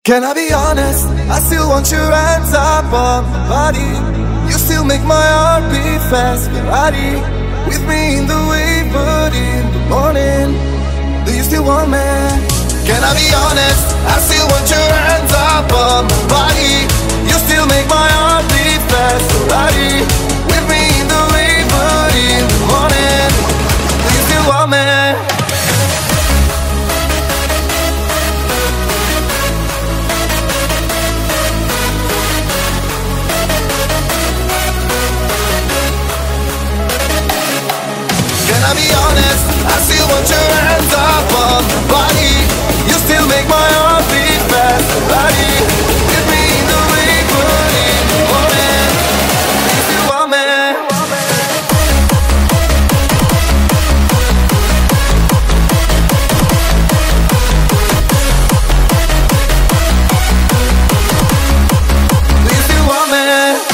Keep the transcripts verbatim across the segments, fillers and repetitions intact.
Can I be honest? I still want your hands up on my body. You still make my heart beat fast. Ferrari with me in the wave, but in the morning, do you still want me? Can I be honest? I still want your hands up on my body. You still make my heart beat fast. Ferrari with me in the wave, but in the morning, do you still want me? Can I be honest? I still want your hands up on my body. You still make my heart beat fast. Ferrari with me in the wave, but in the morning, do you still want me? Do you still want me?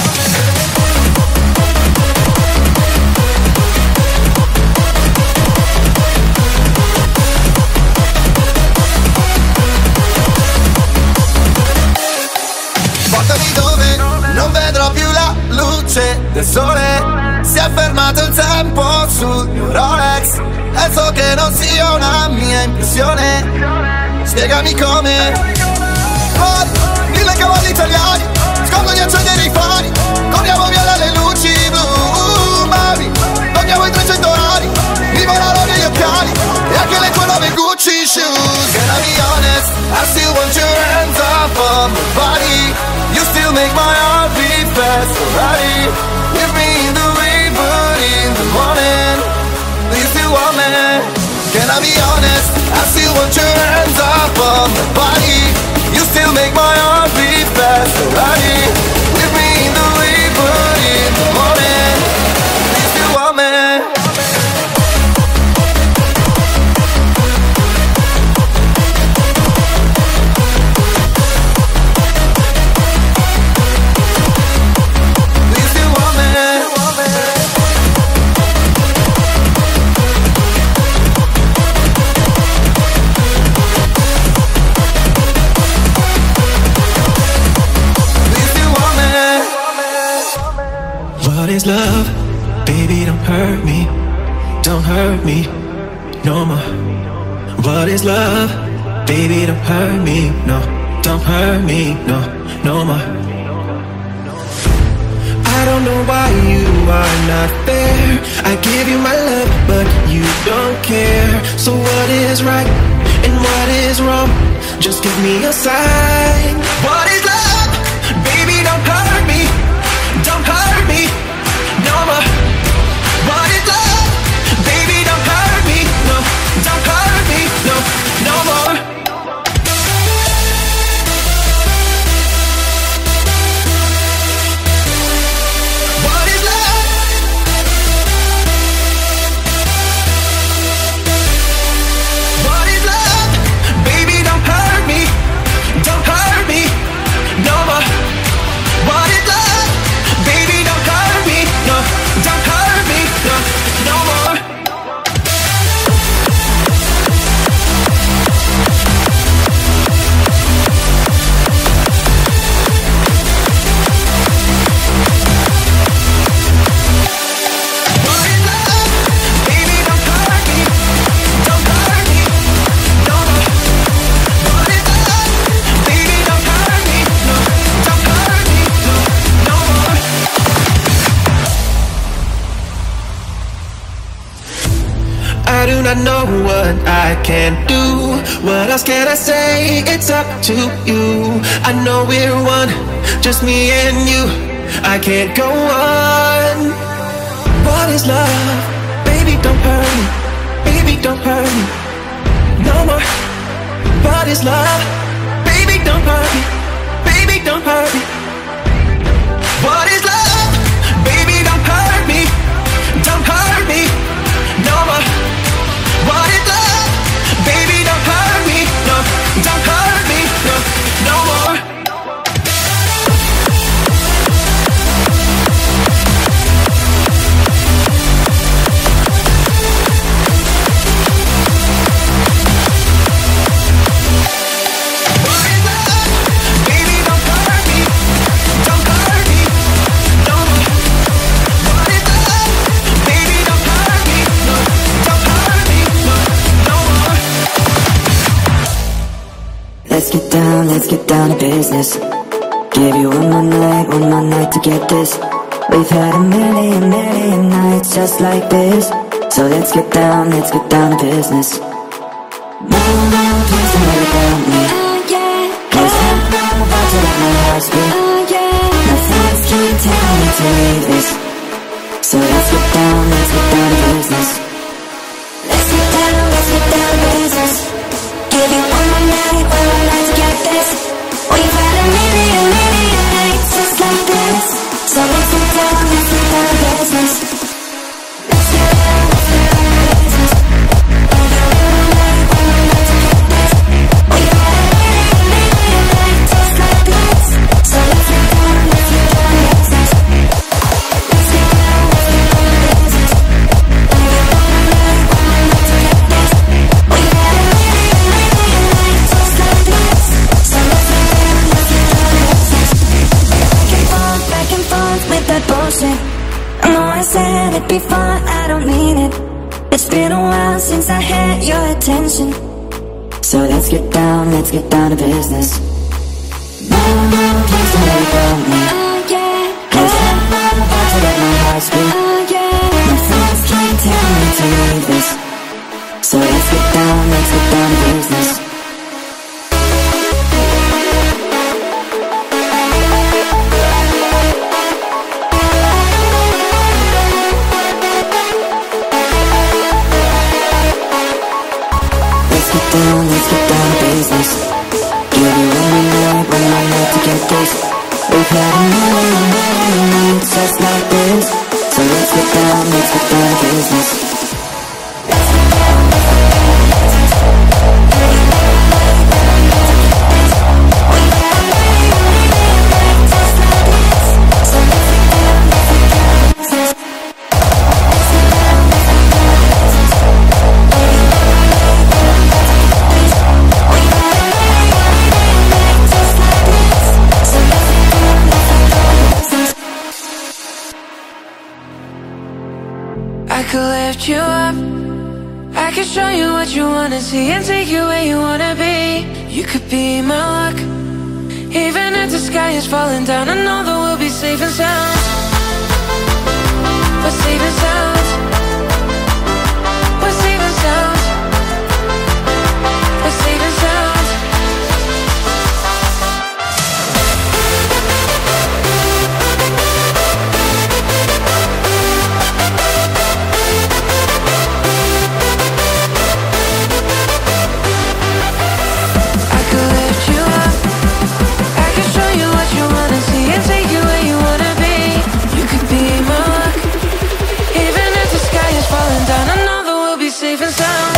Non vedrò più la luce del sole. Si è fermato il tempo sul mio Rolex e so che non sia una mia impressione. Spiegami come. Fuori, mille cavalli italiani, scordo di accendere i fari. Corriamo via dalle luci blu, mami. Togliamo i trecento orari, mi volano via gli occhiali e anche le tue nuove Gucci shoes. Can I be honest? I still want your hands up on my body. You still make my heart beat fast. Ferrari with me in the wave, but in the morning, do you still want me? Can I be honest? I still want your hands up on my body. You still make my heart beat fast. Ferrari with me in the wave, but in the morning, do you still want me? What is love? Baby, don't hurt me. Don't hurt me no more. What is love? Baby, don't hurt me. No, don't hurt me. No, no more. I don't know why you are not there. I give you my love, but you don't care. So what is right and what is wrong? Just give me a sign. What is love? Baby, don't hurt me. Don't hurt me no more. What is love? Baby, don't hurt me. No, don't hurt me. No, no more. What is love? What is love? Baby, don't hurt me. Don't hurt me no more. What is love? Baby, don't hurt me. No, don't hurt me. No, no more. What is love? Baby, don't hurt me. Don't hurt me no more. What is love? Baby, don't hurt me. No, don't hurt me. No, no more. I do not know what I can do. What else can I say? It's up to you. I know we're one, just me and you. I can't go on. What is love? Baby, don't hurt me. Baby, don't hurt me no more. What is love? Baby, don't hurt me. Baby, don't hurt me. What is love? Baby, don't hurt me. Don't hurt me no more. What is love? Baby, don't hurt me. No, don't hurt me. No, no more. let's get down, let's get down to business. Give you one more night, one more night to get this. We've had a million, million nights just like this. So let's get down, let's get down to business. No, no, please don't let it down me. Oh yeah, cause I'm about to let my heart speak. Oh yeah, nothing else can tell me to leave this. So let's get down, let's get down to business. Let's get down, let's get down to business. Give you one more night, one more night to get this. We've had a million, million nights just like this. So let's get down, let's get down to business. Let's get down, let's get down to business. Give you one more night, one more night to get this. We've had a million, million nights just like this. So let's get down, let's get down to business. Let's get down, let's get down to business. Give you one more night, one more night to get this. We've had a million, million nights just like this. So let's get down, let's get down to business. Back and forth, back and forth with that bullshit. I know I said it'd be fun, I don't mean it. It's been a while since I had your attention. So let's get down, let's get down to business. No, no, please don't let it go me. Oh yeah, cause I'm about to let my heart speak. Oh yeah, nothing else can tell me to leave this. So let's get down, let's get down to business. Down, let's get down to business. Give you one more night, one more night to get this. We've had a million, million nights just like this. So let's get down, let's get down to business. Let's get down, let's get down to business. Give you one more night, one more night to get this. We've had a million, million nights just like this. So let's get down, let's get down to business. Let's get down, let's get down to business. Give you one more night, one more night to get this. We've had a million, million nights just like this. So let's get down, let's get down to business. I could lift you up, I could show you what you wanna see and take you where you wanna be. You could be my luck, even if the sky is falling down. I know that we'll be safe and sound. We're safe and sound. We're safe and sound. We're safe and sound. I could lift you up, I could show you what you wanna see and take you where you wanna be. You could be my luck, even if the sky is falling down. I know that we'll be safe and sound.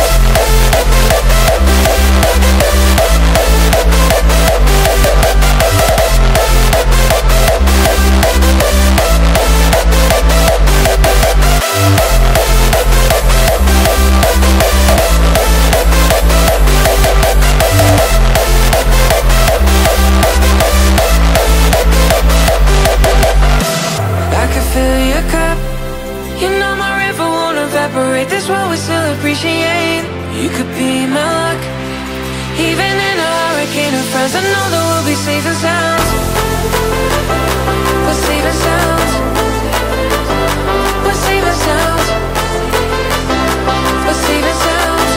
I could fill your cup, you know my river won't evaporate. This world we still appreciate. You could be my luck, even in a hurricane of friends. I know that we'll be safe and sound. We're safe and sound. We're safe and sound. We're safe and sound.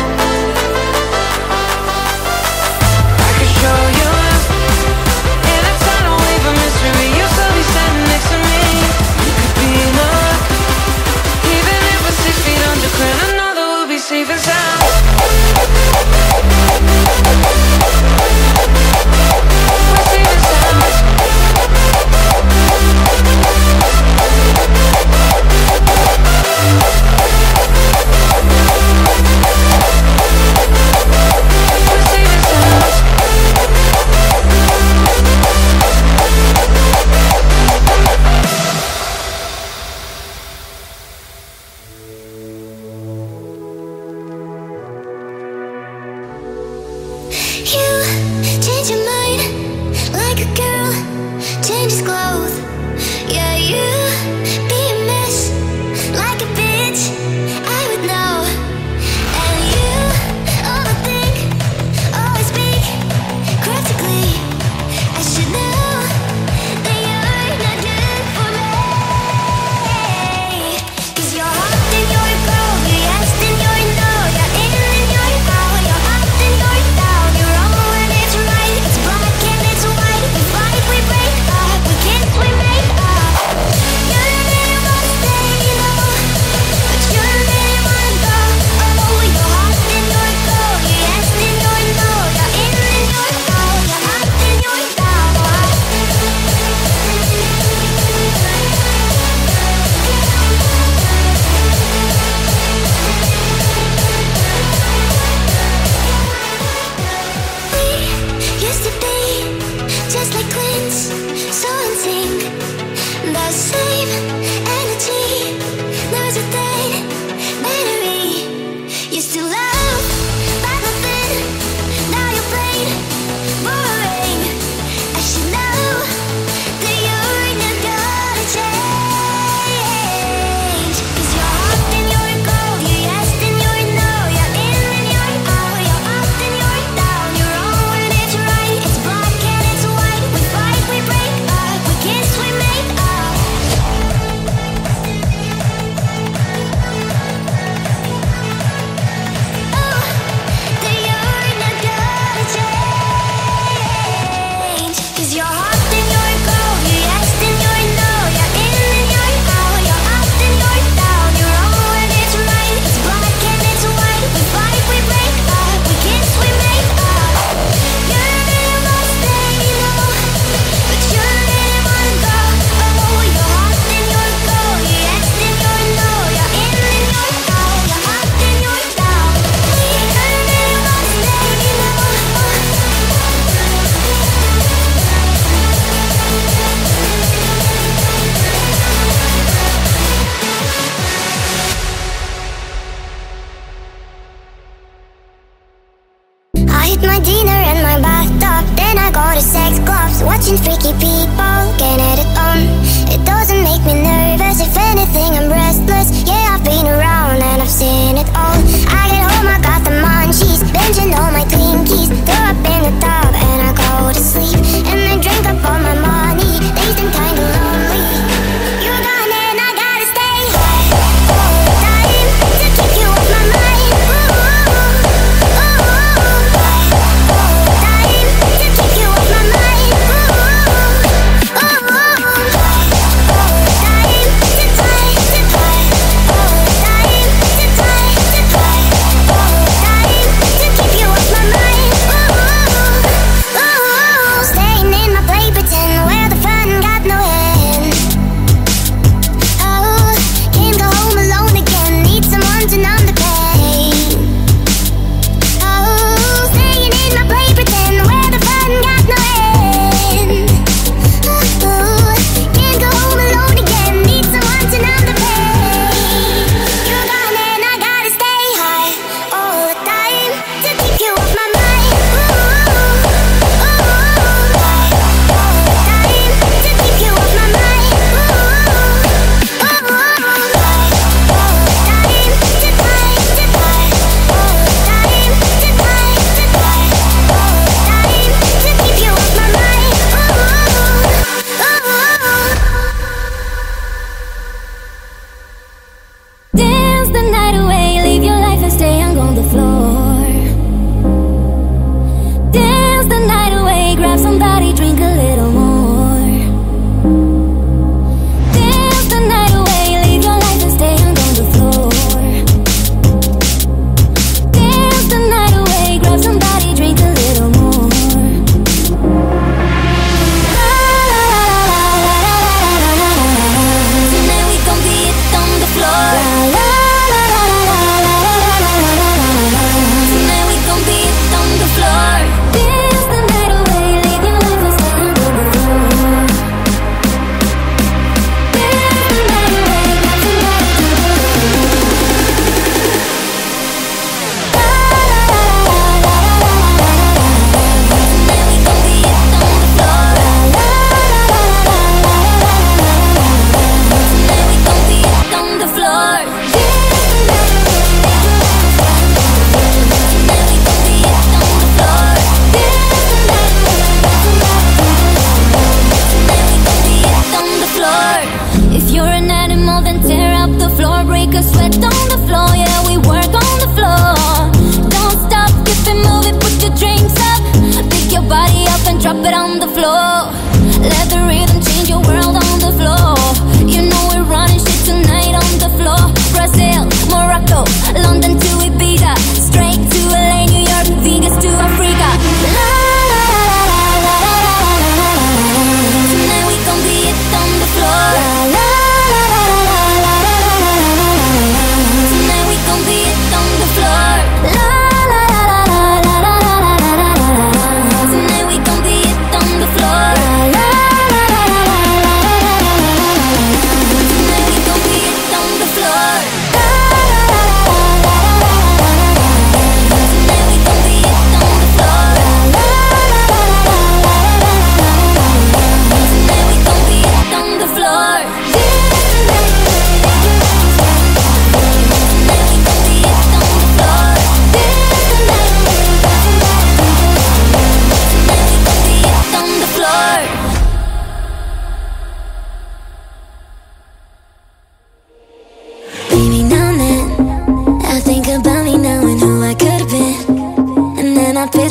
I could show you love in a tidal wave of mystery. You'll still be standing next to me. You could be my luck, even if we're six feet underground. I know that we'll be safe and sound. We're safe and sound.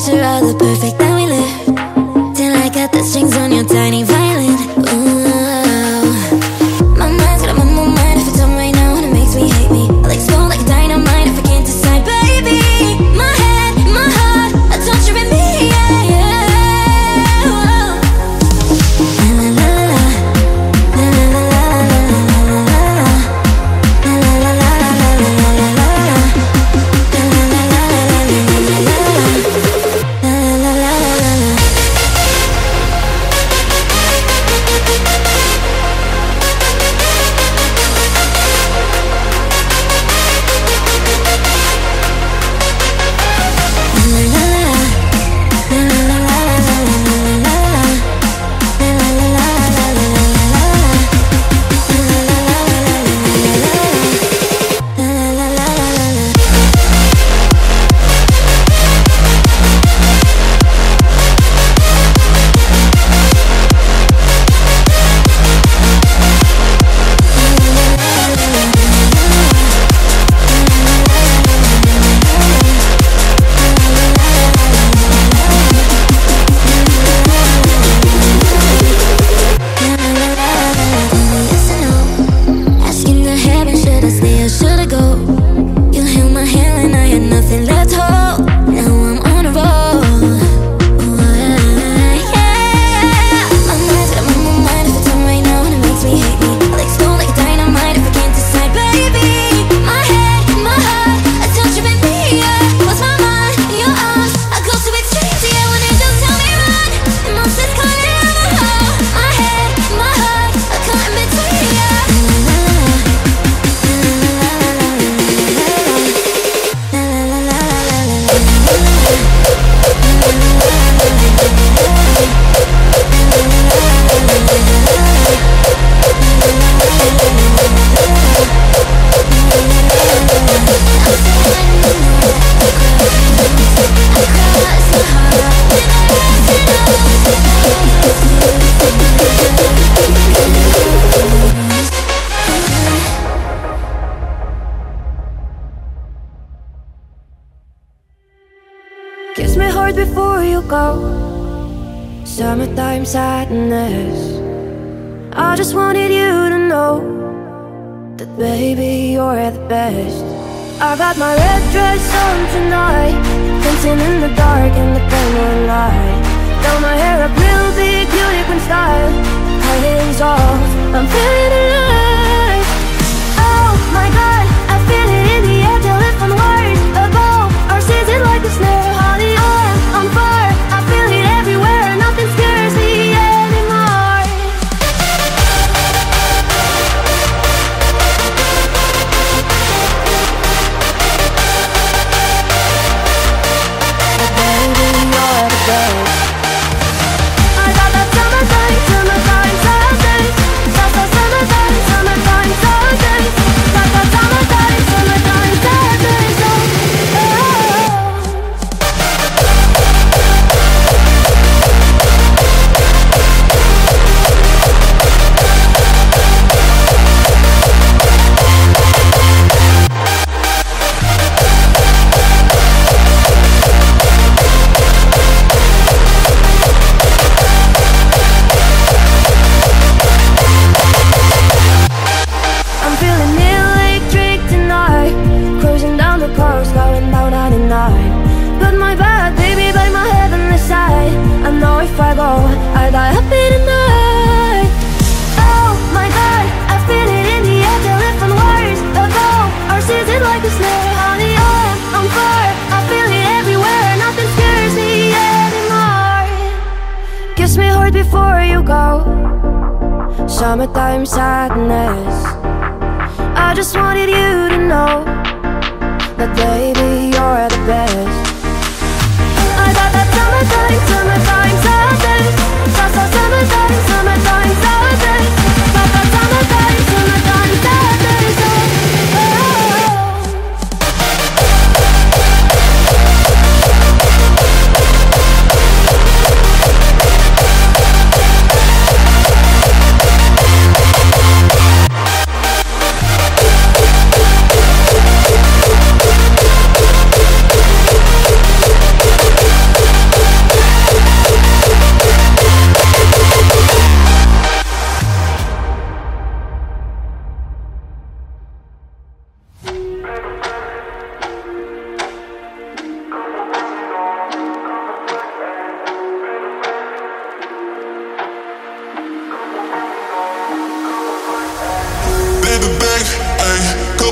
picture of the perfect that we live, till I got the strings on your tiny violin. Ooh, my mind's got a my mind. If it's on right now and it makes me hate me, I'll explode like dynamite if I can't decide, baby. My head, my heart, a torturing me, yeah, yeah. Whoa. La la la la, la la la la la la la, la la la la la la la la la la, la la la la la la la la la la la la. Kiss me hard before you go. Summertime sadness. I just wanted you to know that baby you're the best. I got my red dress on tonight, dancing in the dark in the pale moonlight. Down my hair up real big, beauty queen style. High heels off, I'm feeling alive. Oh my God, I feel it in the air till it's on wires above. Our season like a snare, honey, I'm on fire. I feel it everywhere, nothing scares me anymore. But baby, you're the best. I got that summertime, summertime sadness. That's that summertime, summertime sadness. Got that summertime, summertime sadness. Oh, oh. I'm feeling electric tonight, cruising down the coast, going down ninety-nine. Got my bad baby by my heavenly side. I know if I go, I die happy tonight. Oh my God, I feel it in the air till it's on wires above. Our season like a snare, honey, I'm on fire. I feel it everywhere, nothing scares me anymore. Kiss me hard before you go. Summertime sadness. I just wanted you to know that baby you're the best. I got that summertime, summertime sadness. That's that summertime, summertime sadness. Got that summertime, summertime sadness. Oh, oh.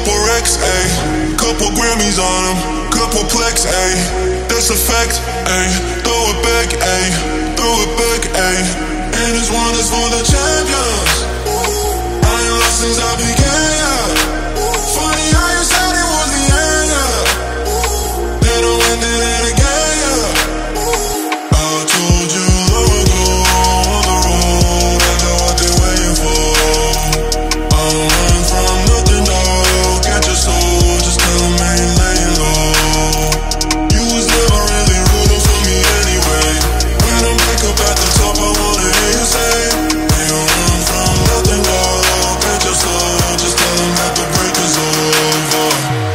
couple Rex, ayy. Couple Grammys on them, couple Plex, ayy. That's a fact, ayy. Throw it back, ayy. Throw it back, ayy. And this one is for the champions. I ain't lost since I began, yeah. Funny how you said it was the end, yeah. Then I went and did it again, yeah. I told you long ago on the road, I got what they're waiting for. I don't run from nothing, dog. Get your soul, just tell them ain't laying low. You was never really rooting for me anyway. When I'm back up at the top, I wanna hear you say, ain't run from nothing, dog. Get your soul, just tell them that the break is over.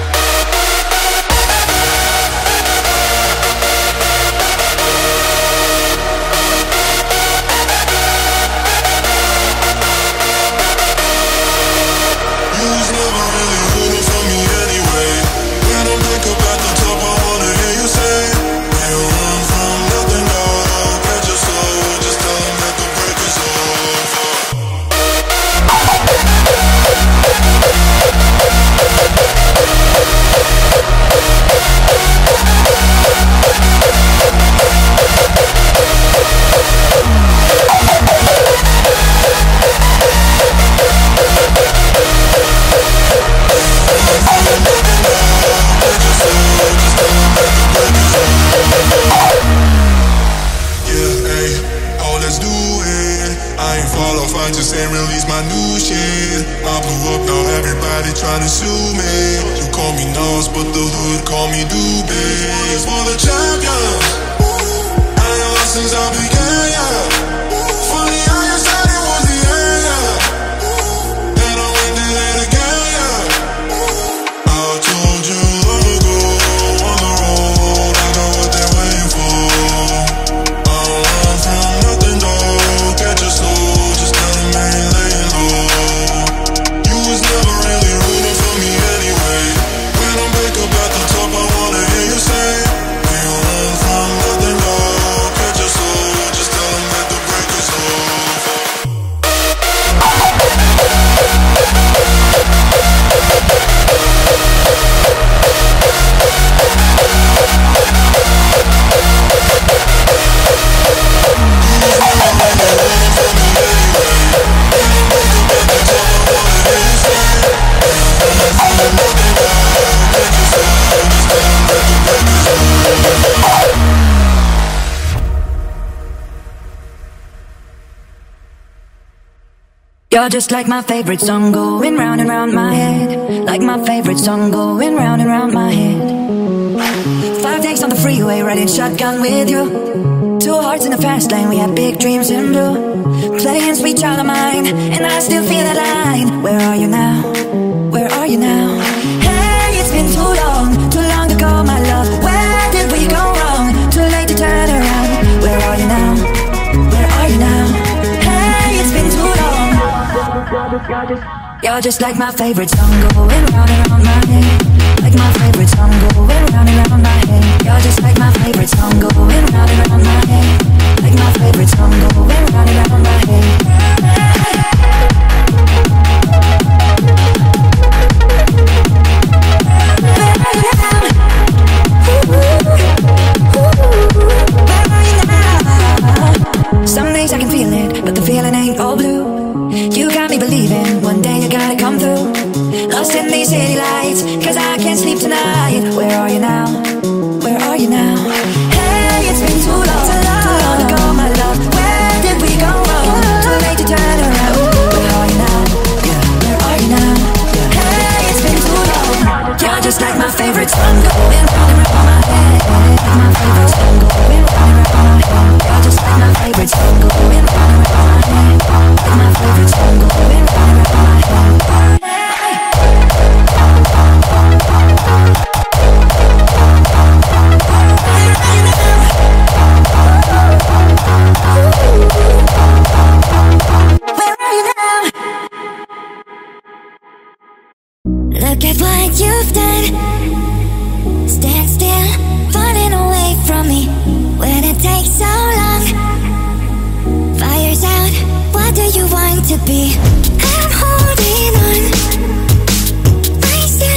You was never really rooting for me anyway. When I'm back up at the top, I wanna hear you say, ain't run from nothing, dog. Get your soul, just tell them that the break is over. Yeah, ayy, oh let's do it. I ain't fall off, I just ain't release my new shit. I blew up, now everybody tryna sue me. You call me Nas, but the hood call me Doobie. It's for the champions. I ain't lost since I began, yeah. Funny how you said it was the end, yeah. Then I went and did it again, yeah. I told you long ago on the road, I got what they're waiting for. I don't run from nothing, dog. Get your soul, just tell them ain't laying low. You was never really rooting for me anyway. When I'm back up at the top, I wanna hear you say, ain't run from nothing, dog. Get your soul, just tell them that the break is over. You're just like my favorite song going round and round my head. Like my favorite song going round and round my head. Five days on the freeway riding shotgun with you. Two hearts in the fast lane, we had big dreams in blue. Playing sweet child of mine, and I still feel that line. Where are you now? Where are you now? Hey, it's been too long, too long to go, my love. Where did we go wrong? Too late to turn around. Where are you now? Where are you now? Hey, it's been too long. You're just like my favorite song going round and round my head. Like my favorite song going round and round my head. You're just like my favorite song going round and round my head. Like my favorite song going round and round my head. Some days I can feel it, but the feeling ain't all blue. You got me believing, one day you gotta come through. Lost in these city lights, cause I can't sleep tonight. Where are you now? Where are you now? Hey, it's been too long, too long, too long to go, my love. Where did we go wrong? Too late to turn around. Where are you now? Yeah. Where are you now? Yeah. Hey, it's been too long. You're just like my favorite song going round and round my head. Like my favorite song going round and round my head. You're just like my favorite song going round and round my head. Like my favorite song going round and round my head. Look at what you've done. Stand still, falling away from me. When it takes so long, fire's out, what do you want to be? I'm holding on, I still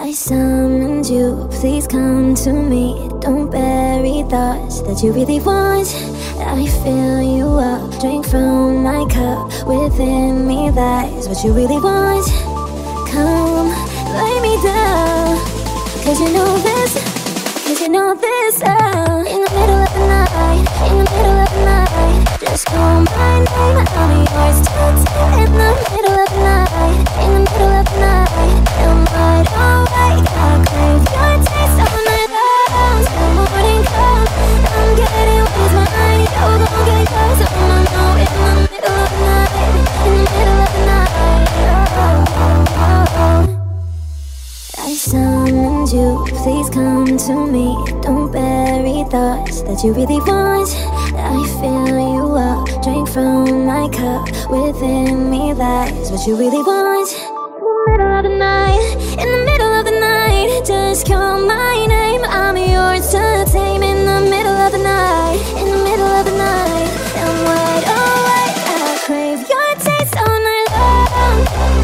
I summoned you, please come to me. Don't bury thoughts that you really want. I fill you up, drink from my cup. Within me lies what you really want. Come, lay me down, cause you know this, cause you know this. Oh, in the middle of the night, in the middle of the night, just call my name, I'll be yours till ten. In the middle of the night, in the middle of the night, I'm wide awake, I'll crave your taste all night long. Till morning comes, I'm getting with mine. You're gon' get close, oh no, no. In the middle of the night, in the middle of the night, oh, oh, oh, oh. I summoned you, please come to me. Don't bury thoughts that you really want. I fill you up, drink from my cup. Within me lies what you really want. In the middle of the night, in the middle of the night, just call my name, I'm yours to tame. In the middle of the night, in the middle of the night, I'm wide awake, I crave your taste all night long.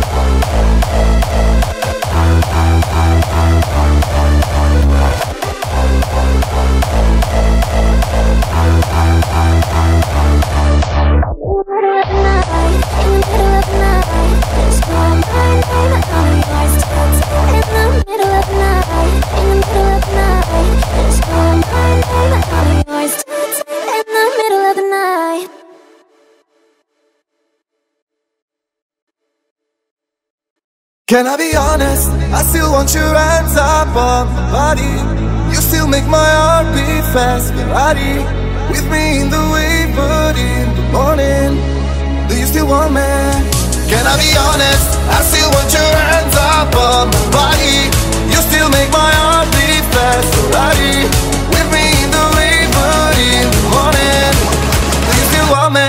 Can I be honest? I still want your hands up on my body. You still make my heart beat fast. Ferrari with me in the wave, but in the morning, do you still want me? Can I be honest? I still want your hands up on my body. You still make my heart beat fast. Ferrari with me in the wave, but in the morning, do you still want me?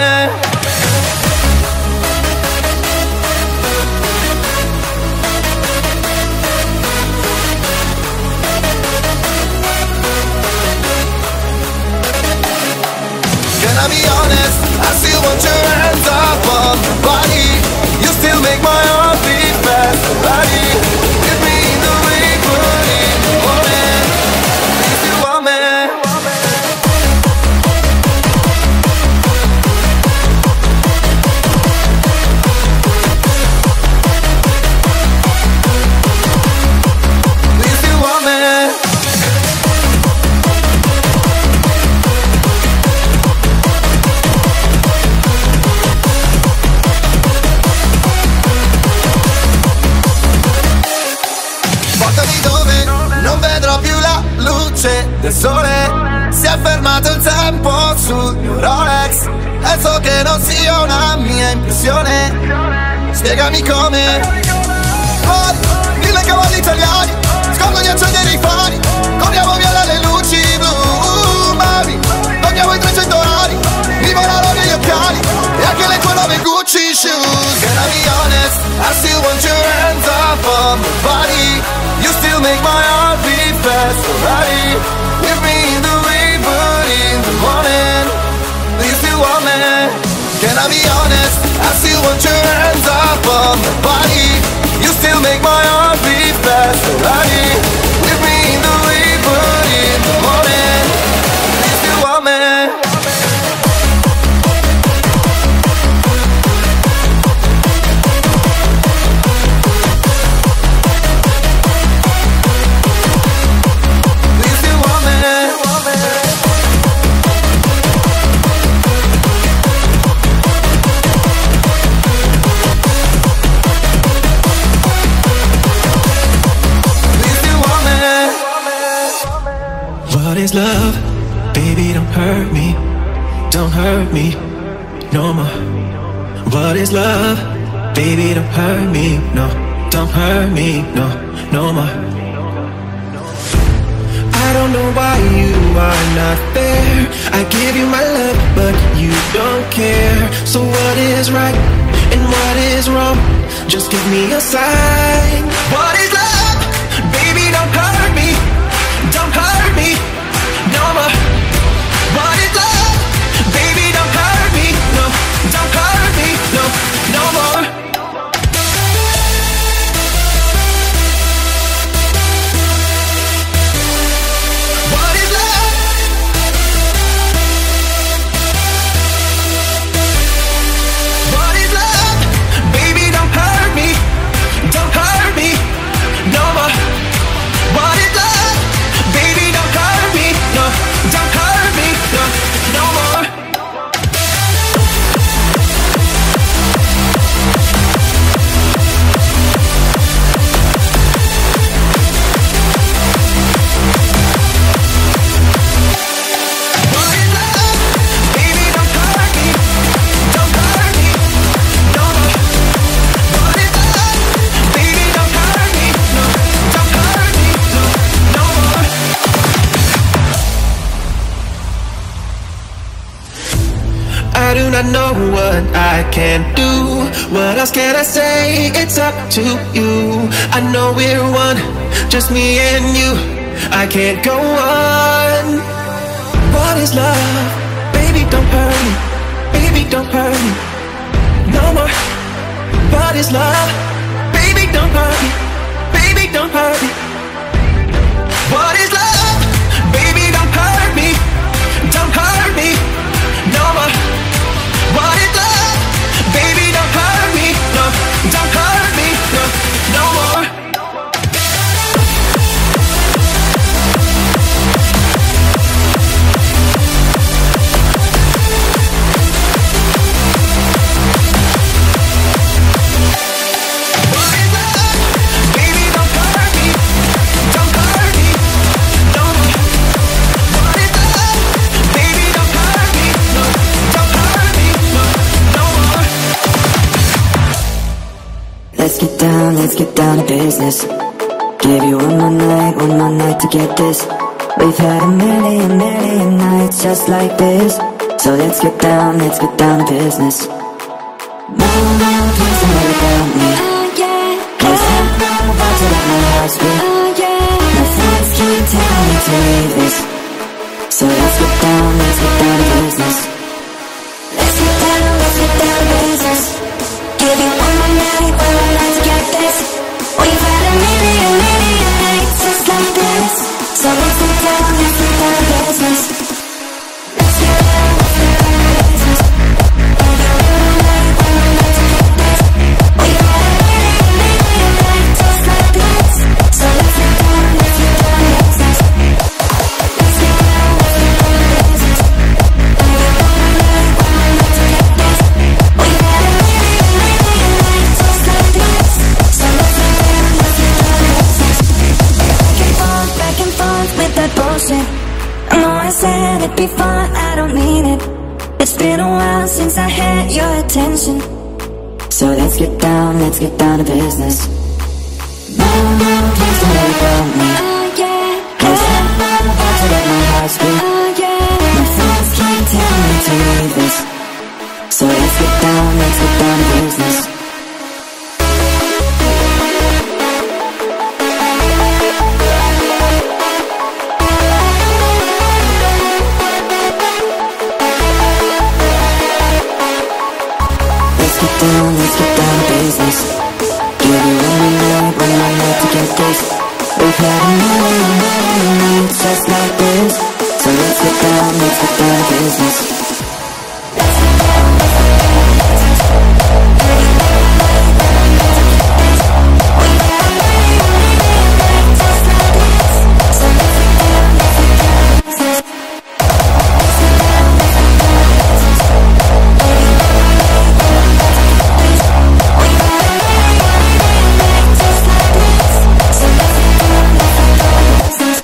Can I be honest? I still want your hands up on my body. You still make my heart beat fast. Ferrari with me in the rain, but in the morning, do you still want me? Do you still want me? Non vedrò più la luce del sole. Si è fermato il tempo sul mio Rolex e so che non sia una mia impressione. Spiegami come. Fuori, mille cavalli italiani, scordo di accendere i fari. Corriamo via dalle luci blu, mami. Togliamo i trecento ari, mi volano negli occhiali e anche le tue nuove Gucci shoes. Can I be honest? I still want your hands up on my body. You still make my heart beat fast. Ferrari with me in the rain, but in the morning, do you still want me? Can I be honest? I still want your hands up on my body. You still make my heart beat fast. Ferrari with me in the rain, but in the morning, do you still want me? What is love? Baby, don't hurt me. Don't hurt me no more. What is love? Baby, don't hurt me. No, don't hurt me. No, no more. I don't know why you are not there. I give you my love, but you don't care. So what is right and what is wrong? Just give me a sign. What is love? Baby, don't hurt me. Don't hurt me no more. What is love? Baby, don't hurt me. No, don't hurt me. No, no more. I can't do. What else can I say? It's up to you. I know we're one, just me and you. I can't go on. What is love? Baby, don't hurt me. Baby, don't hurt me. No more. What is love? Baby, don't hurt me. Baby, don't hurt me. What is love? Baby, don't hurt me. Don't hurt me. No more. What is love? Baby, don't hurt me. No, don't hurt me. No, no more. Let's get down, let's get down to business. Give you one more night, one more night to get this. We've had a million, million nights just like this. So let's get down, let's get down to business. No, no, please don't worry about me. Cause I'm about to let my heart beat. My friends keep telling me to leave this. So let's get down, let's get down to business. Let's get down, let's get down to business. Give you one more night, one more night to get this. We've had a million, million nights just like this. So let's get down, let's get down to business. Let's get down, let's get down to business. Give you one more night, one more night to get this. We've had a million, million nights just like this. So let's get down, let's get down to business. Let's get down, let's get down to business. Give you one more night, one more night to get this. We've had a million, million nights just like this. So let's get down, let's get down to business. Back and forth, back and forth with that bullshit. I know I said it'd be fun, I don't mean it. It's been a while since I had your attention. So let's get down, let's get down to business. No, no, please don't worry about me. Cause I'm about to let my heart speak. My friends keep telling me to leave this. So let's get down, let's get down to business. Let's get down, let's get down to business. Give you one more night, one more night to get this. We've had a million, million nights just like this. So let's get down, let's get down to business. Let's get down, let's get down to business. Give you one more night, one more night to get this. We've had a million, million nights just like this. So let's get down, let's get down to business. Let's get down, let's get down to business. Give you one more night, one more night to get this. We've had a million, million nights just like this. So let's get down, let's get down to business.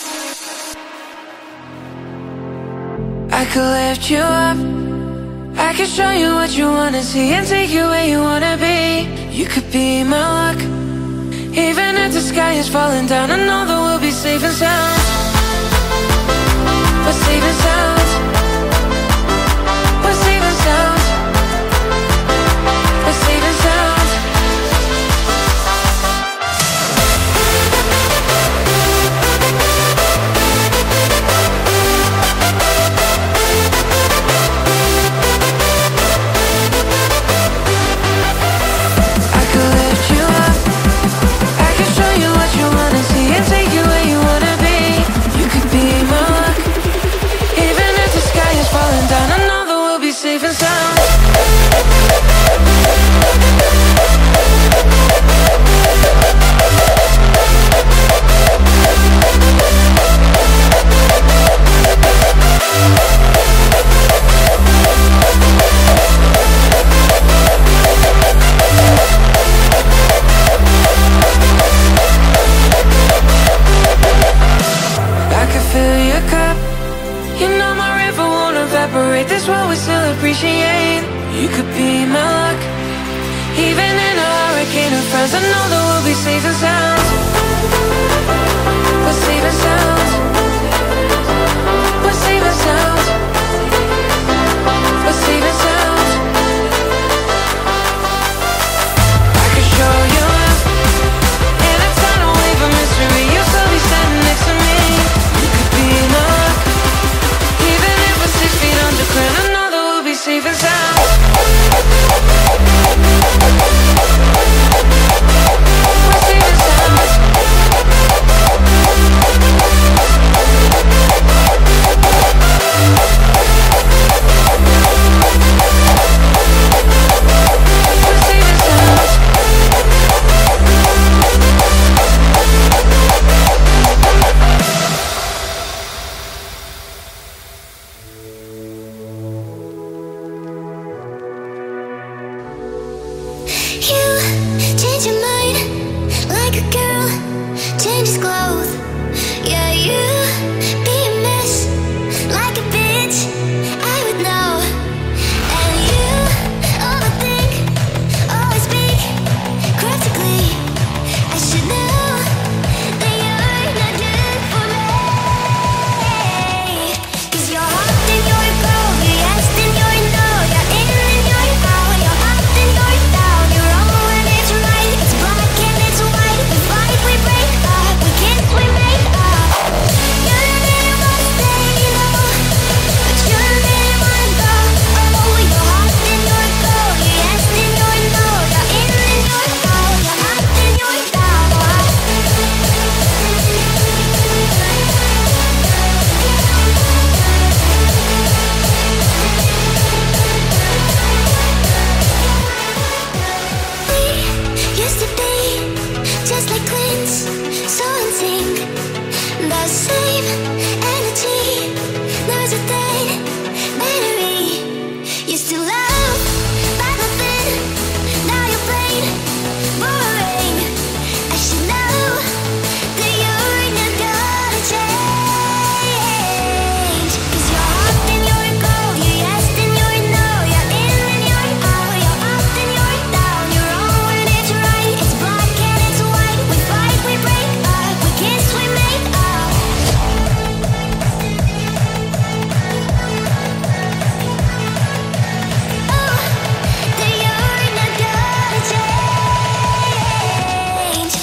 I could lift you up, I could show you what you wanna see and take you where you wanna be. You could be my luck. Even if the sky is falling down, I know that we'll be safe and sound. We're safe and sound. We're safe and sound. We're safe and sound. I could lift you up, I could show you what you wanna see and take you where you wanna be. You could be my luck. Even if the sky is falling down, I know that we'll be safe and sound. I could fill your cup. You know my river won't evaporate. This what we still appreciate. You could be my luck. Even in a hurricane of friends, I know that we'll be safe and sound. We're safe and sound. We're safe and sound. We're safe and sound.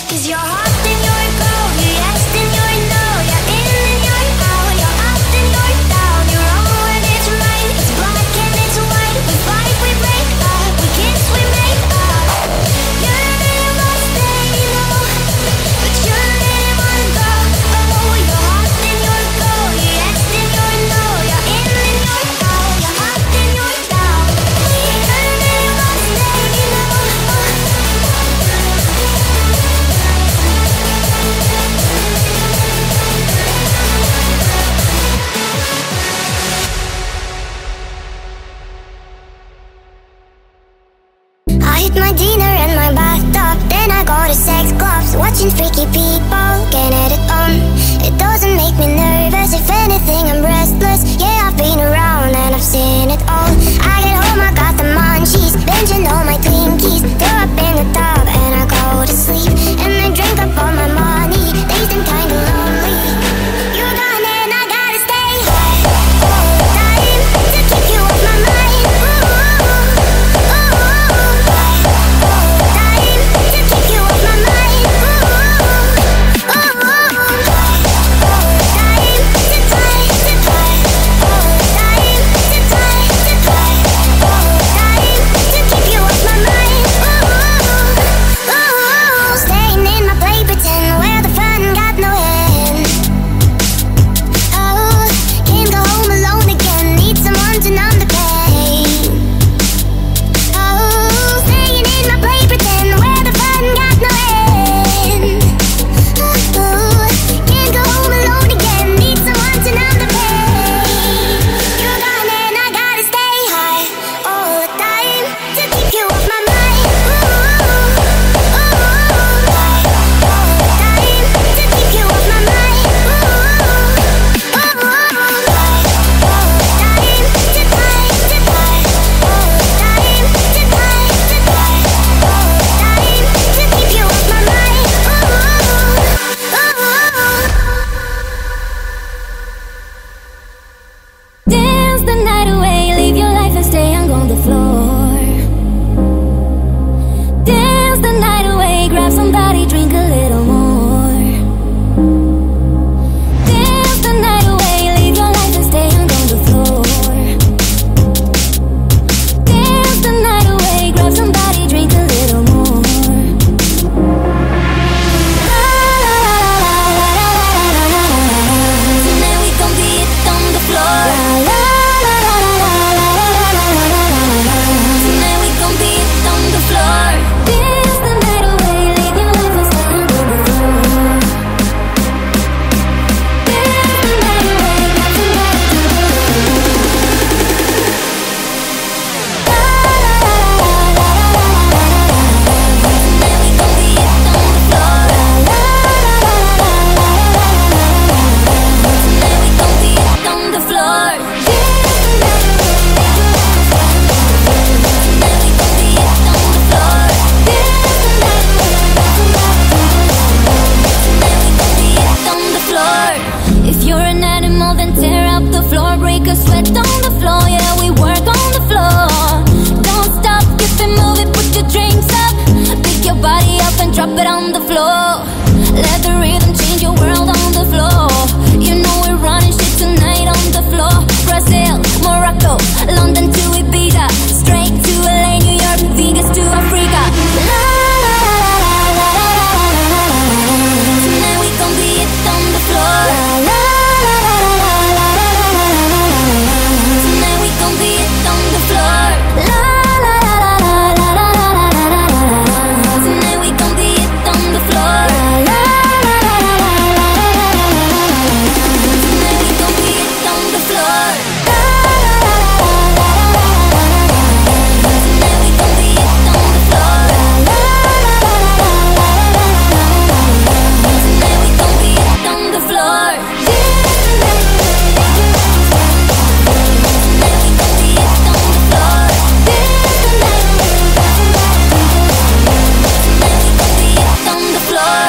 Cause you're hot and you're cold, you're yes and you're no, you're in and you're out, you're up and you're down, you're wrong when it's right, it's black and it's white, we fight, we break up, we kiss, we make up. You really must stay low, but you really wanna go. Oh, you're hot and you're cold, you're yes and you're no, you're in and you're out, you're up and you're down, you really must stay low. I hit my dinner and my bathtub, then I go to sex clubs, watching freaky people, can't hit it on. It doesn't make me nervous, if anything I'm restless. Yeah, I've been around and I've seen it all. I get home, I got the munchies, binging all my Twinkies, throw up in the tub and I go to sleep. And I drink up all my money, days I'm kinda lonely. You're gone and I gotta stay high all the time to keep you off my mind. Ooh, ooh, high all the time to keep you off my mind. Ooh, ooh, high all the time to try to high all the time to try to high all the time to keep you off my mind. Ooh, ooh, staying in my play pretend where the fun got no end. Oh, can't go home alone again, need someone to numb the pain. Oh, staying in my play pretend where the fun got no end. Oh, can't go home alone again, need someone to numb the pain. You're gone and I gotta stay high all the time to keep you off my mind. Ooh, ooh, high all the time to keep you off my mind. Ooh, ooh, high all the time to try to high all the time to try to high all the time to keep you off my mind. Ooh, ooh. Dance the night away, live your life and stay hung on the floor. Dance the night away, grab somebody, drink a little more. Dance the night away, live your life and stay hung on the floor. Dance the night away, grab somebody, drink a little more. Tonight we gon' be it on the floor. Tonight we gon' be it on the floor. Dance the night away, live your life and stay on the floor. Dance the night away, grab somebody to the Tonight we gon' be it on the floor. Tonight we gon' be it on the floor. Tonight we gon' be it on the floor. Tonight we gon' be it on the floor. If you're an animal, then tear up the floor, break a sweat on the floor. Yeah, we work on the floor. Don't stop, keep it moving, put your drinks up, pick your body up and drop it on the floor. Let the rhythm change your world on the floor. You know we're running shit tonight on the floor. Brazil, Morocco, London to Ibiza, straight to L A, New York, Vegas to Africa. La, la, la, la, la, la, la, la, la. Tonight we gon' be it on the floor. La, la, la, la, la, la, la, la, la. Tonight we gon' be it on the floor. La, la, la, la, la, la, la, la, la, la. Tonight we gon' be it on the floor. La, la, la, la, la, la, la, la, la. Tonight we gon' be it on the floor. La, la, la, la, la, la, la, la. Tonight we gon' be it on the floor. La, la, la, la, la, la, la, la. Tonight we gon' be it on the floor. Tonight we gon' be it on the floor. Tonight we gon' be it on the floor.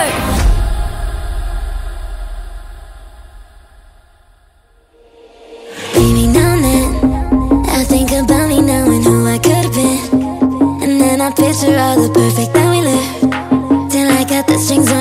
Baby, now and then I think about me now and who I could've been, and then I picture all the perfect that we lived till I got the strings on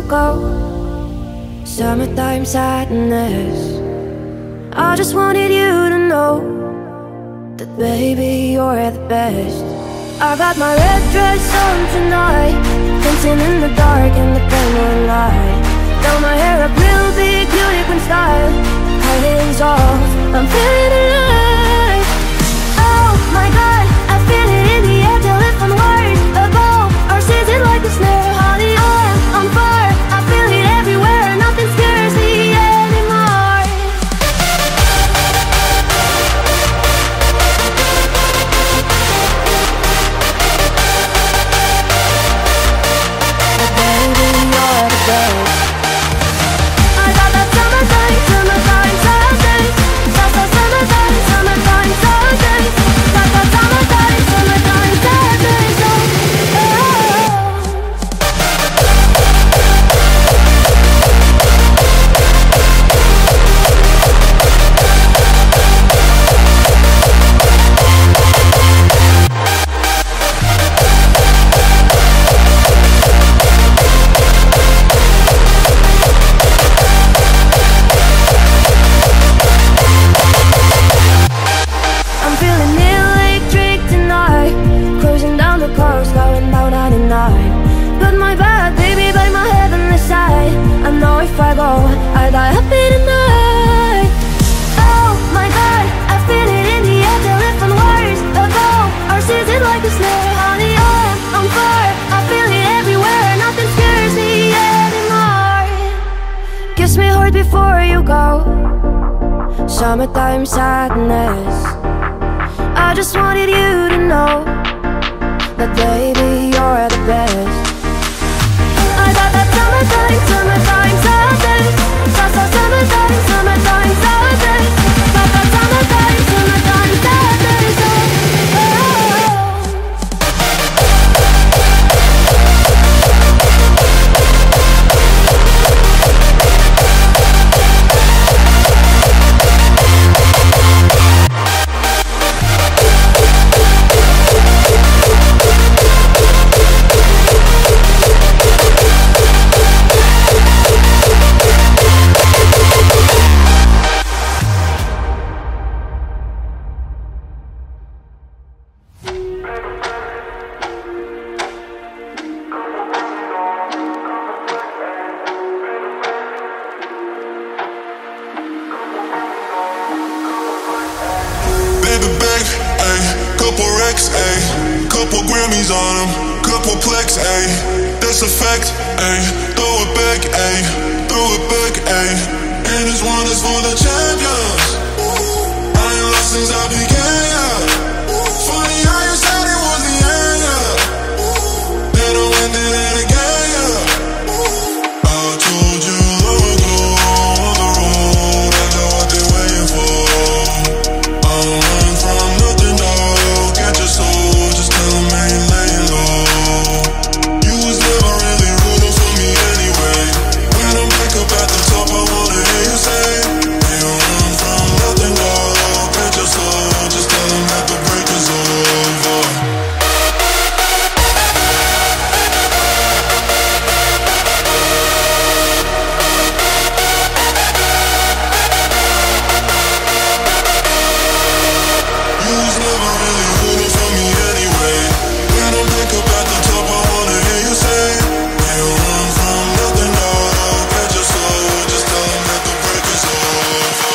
you go. Summertime sadness. I just wanted you to know that baby, you're the best. I got my red dress on tonight, dancing in the dark in the pale moonlight. Got my hair up real big, unicorn style, high heels off, I'm feeling alive. Oh my God, I feel it in the air till it's one word ago. Or sees it like a snare, honey, I'm on fire. I feel it everywhere, nothing scares me anymore. But baby, you're the best. I got that summertime, summertime sadness. That's that summertime, summertime sadness. Got that summertime, summertime sadness. Oh, I'm feeling electric tonight, cruising down the coast, going down ninety-nine. Got my bad baby by my heavenly side. I know if I go, I die happy tonight. Oh my God, I feel it in the air till it's one words ago. Or sees it like a snare, honey, I'm on fire. I feel it everywhere, nothing scares me anymore. Kiss me hard before you go. Summertime sadness. I just wanted you to know that baby, you're the best. I got that summertime, summertime sadness. That's that summertime, summertime sadness. Got that summertime, summertime sadness. Oh, Baby bank, ayy, couple racks, ayy, couple Grammys on them, couple plex, ayy, that's a fact, ayy, throw it back, ayy, throw it back, ayy, and this one is for the champions. I ain't lost since I began, yeah. Funny how you said it was the end, yeah. Then I went and did it again, yeah. I told you long ago on the road, I know what they're waiting for. I'm running from nothing, dog. Get your soul, just tell them I ain't laying low. You was never really rooting for me anyway. When I'm back up at the top, I wanna hear you say, we don't run from nothing, dog. Get your soul, just tell them that the break is over. You was never really rooting for me anyway. When I'm back up at the top, I wanna hear you say, we don't run from nothing, dog. Get your soul, just tell them that the break is over.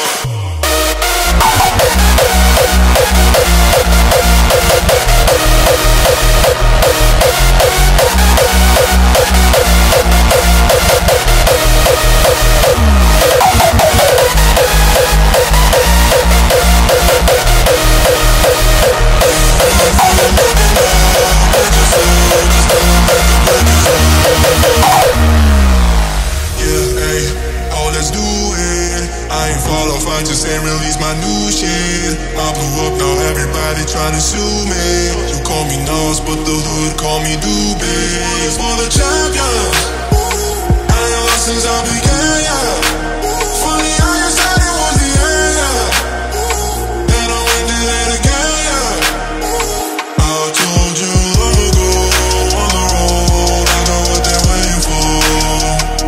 Yeah, ayy, oh, let's do it. I ain't fall off, I just ain't release my new shit. I blew up, now everybody tryna sue me. You call me Nas, but the hood call me Doobie. It's for the champions. I ain't lost since I began, yeah. Funny how you said it was the end, yeah. Then I went and did it again, yeah. I told you long ago on the road, I know what they're waiting for.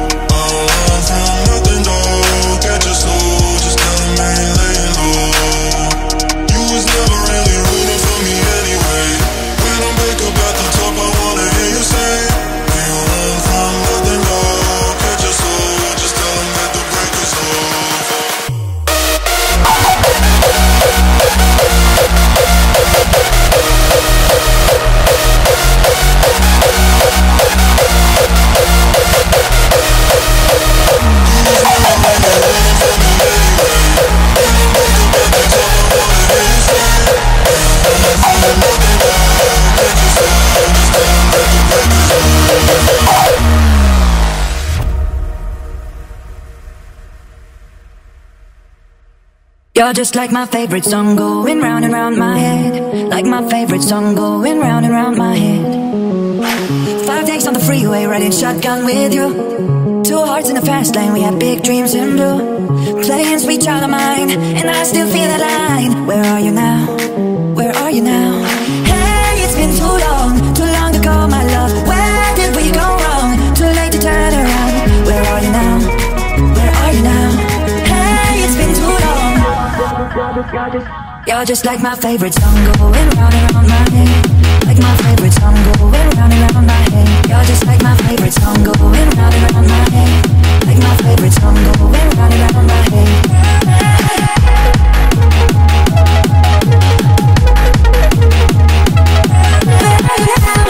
You're just like my favorite song going round and round my head. Like my favorite song going round and round my head. Five days on the freeway, riding shotgun with you. Two hearts in the fast lane, we had big dreams in blue. Playing sweet child of mine, and I still feel that line. Where are you now? Where are you now? Hey, it's been too long, too long to go, my love. Where did we go wrong? Too late to turn around. Where are you now? Where are you now? Hey, it's been too long. You're just like my favorite song going round and round my head. Like my favorite song going round and round my head. You're just like my favorite song going round and round my head. Like my favorite song going round and round my head. Where are you now?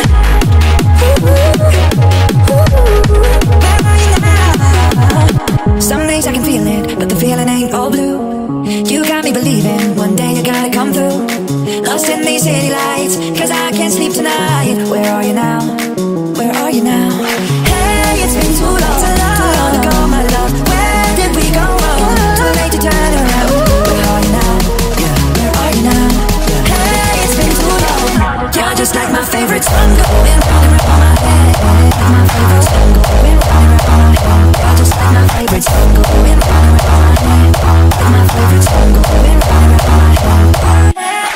Where are you now? Some days I can feel it, but the feeling ain't all blue. You got me believing one day you gotta come through. Lost in these city lights, cause I can't sleep tonight. Where are you now? Where are you now? Hey, it's been too long, too long, too long to go, my love. Where did we go wrong? Too late to turn around. Where are you now? Yeah. Where are you now? Yeah. Hey, it's been too long. You're just like my favorite song going round and round my head. Like my favorite song going round and round my head. You're just like my favorite song going round and round my head. Like my favorite song going round and round my head.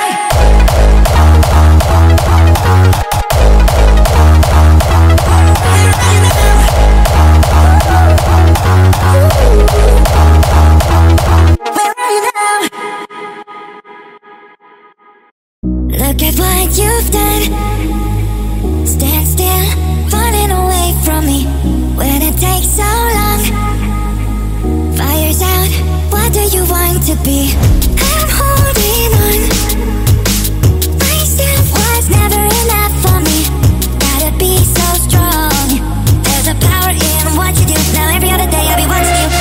Look at what you've done. Stand still, running away from me. When it takes so long, fire's out, what do you want to be? I'm holding on. Myself was never enough for me. Gotta be so strong. There's a power in what you do. Now every other day I'll be watching you.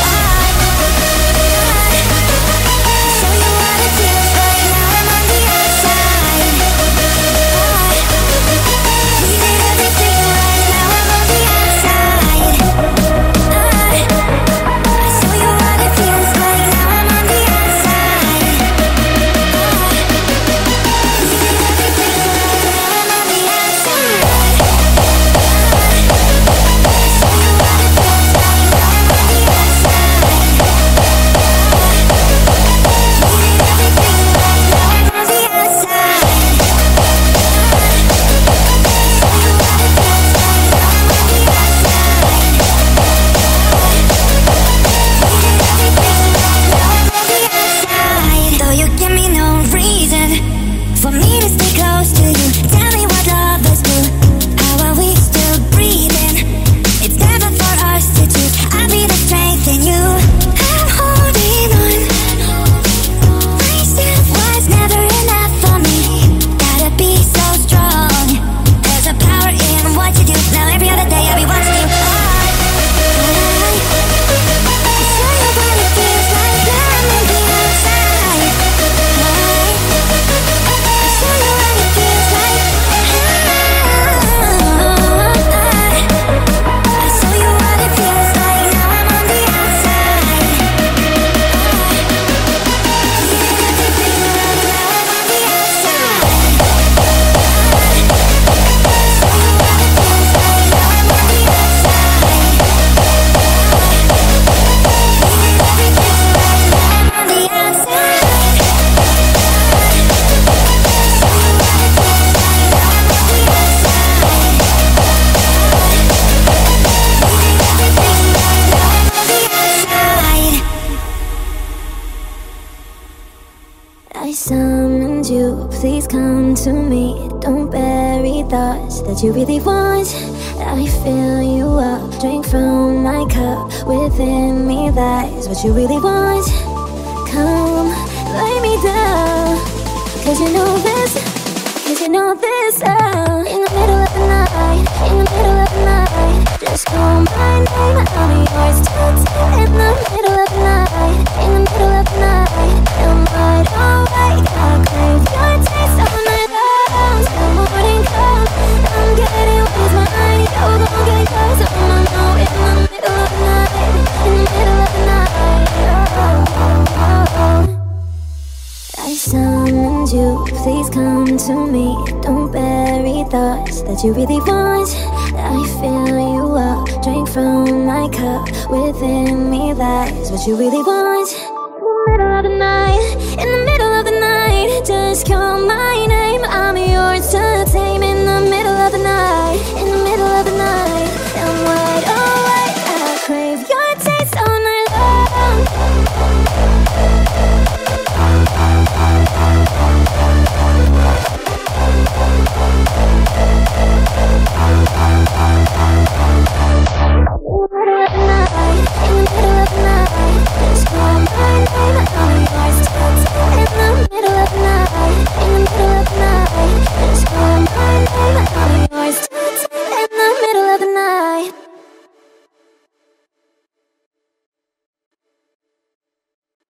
Please come to me, don't bury thoughts that you really want. I fill you up, drink from my cup. Within me, that is what you really want. Come, lay me down, cause you know this, cause you know this. uh, In the middle of the night, in the middle of the night, just call my name, I'll be yours till ten. In the middle of the night, in the middle of the night, am I alright? I crave your taste all night long, till morning comes. I'm getting with my mind, you're gon' get close. I'ma know in the middle of the night, in the middle of the night. Oh, oh, oh, oh. please come to me. Don't bury thoughts that you really want. I fill you up, drink from my cup. Within me lies what you really want. In the middle of the night, in the middle of the night, just call